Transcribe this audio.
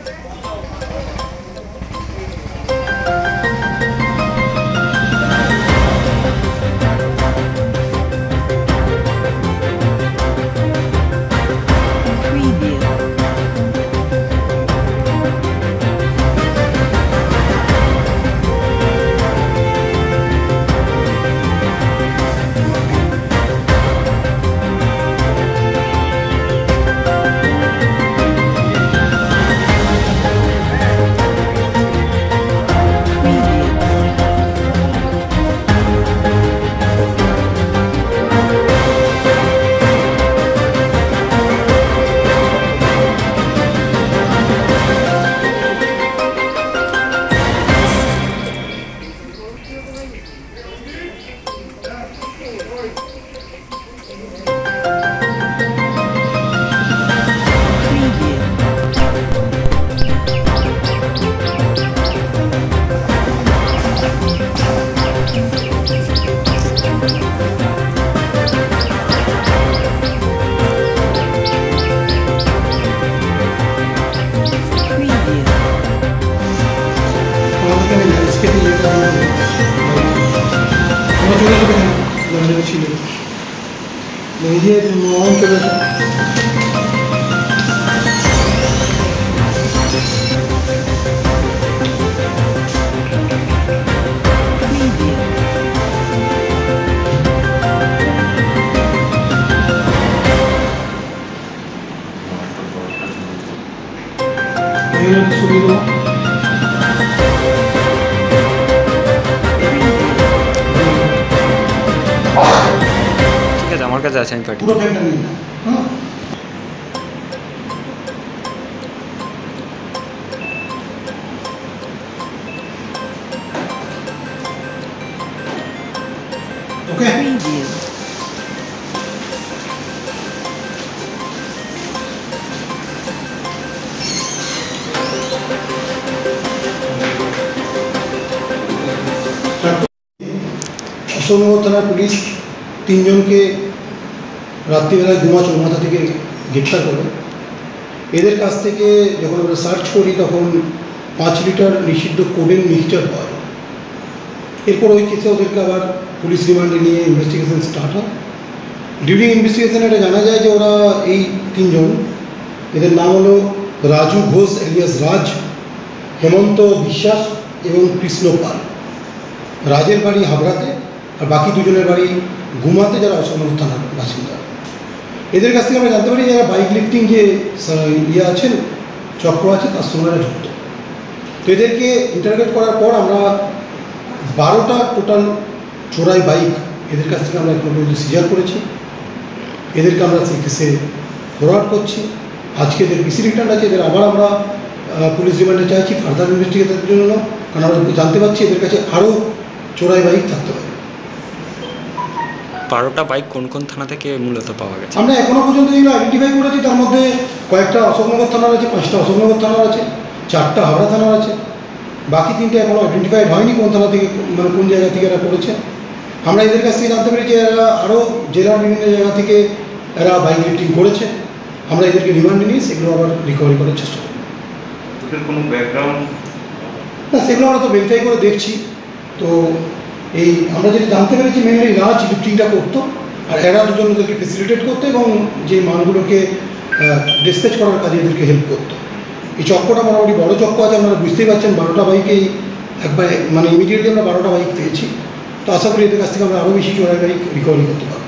আমার কাছে আছে, আমি পাঠিয়ে পুরো ফ্যানটা নিন না। হ্যাঁ ওকে অশোকনগর থানার পুলিশ 3 জনকে রাত্রিবেলায় গুমা চৌমাথা থেকে গ্রেপ্তার করে। এদের কাছ থেকে যখন আমরা সার্চ করি তখন 5 লিটার নিষিদ্ধ কোডেন মিক্সচার পাওয়া যায়। এরপর ওই কেসে ওদেরকে আবার পুলিশ রিমান্ডে নিয়ে ইনভেস্টিগেশন স্টার্ট হয়। ডিউরিং ইনভেস্টিগেশন এটা জানা যায় যে ওরা এই 3 জন, এদের নাম হলো রাজু ঘোষ এলিয়াস রাজ, হেমন্ত বিশ্বাস এবং কৃষ্ণ পাল। রাজের বাড়ি হাবড়াতে আর বাকি 2 জনের বাড়ি গুমাতে, যারা অশোকনগর থানার বাসিন্দা। এদের কাছ থেকে আমরা জানতে পারি যারা বাইক লিফটিং যে আছেন, চক্র আছে, তার সঙ্গে যুক্ত। তো এদেরকে ইন্টারোগেট করার পর আমরা 12টা টোটাল চোরাই বাইক এদের কাছ থেকে আমরা এখন পর্যন্ত সিজার করেছি। এদেরকে আমরা সেই কেসে ফরওয়ার্ড করছি। আজকে এদের পিসি রিটার্ন আছে, এদের আবার আমরা পুলিশ রিমান্ডে চাইছি ফার্দার ইনভেস্টিগেশনের জন্য, কারণ আমরা জানতে পারছি এদের কাছে আরও চোরাই বাইক থাকতে পারে। 12টা বাইক কোন কোন থানা থেকে মূলত পাওয়া গেছে? আমরা এখনও পর্যন্ত যেগুলো আইডেন্টিফাই করেছি তার মধ্যে কয়েকটা অশোকনগর থানার আছে, 5টা অশোকনগর থানার আছে, 4টা হাওড়া থানার আছে। বাকি 3টে এখনও আইডেন্টিফাইড হয়নি কোন থানা থেকে, মানে কোন জায়গা থেকে এরা করেছে। আমরা এদের কাছ থেকে জানতে পারি যে এরা আরও জেলার বিভিন্ন জায়গা থেকে এরা বাইক লিফটিং করেছে। আমরা এদেরকে রিমান্ডে নিয়ে সেগুলো আবার রিকভারি করার চেষ্টা করি। ওদের কোনো ব্যাকগ্রাউন্ড না, সেগুলো আমরা তো ভেরিফাই করে দেখছি। তো এই আমরা যেটা জানতে পেরেছি মেনলি রাজ লিফটিংটা করতো, আর এরা 2 জন ওদেরকে ফেসিলিটেট করতো এবং যে মালগুলোকে ডিসপ্যাচ করার কাজে এদেরকে হেল্প করতো। এই চক্রটা মোটামুটি বড়ো চক্র আছে, আপনারা বুঝতেই পারছেন। 12টা বাইকেই একবার মানে ইমিডিয়েটলি আমরা 12টা বাইক পেয়েছি। তো আশা করি এদের কাছ থেকে আমরা আরও বেশি চোরাই বাইক রিকভারি করতে পারবো।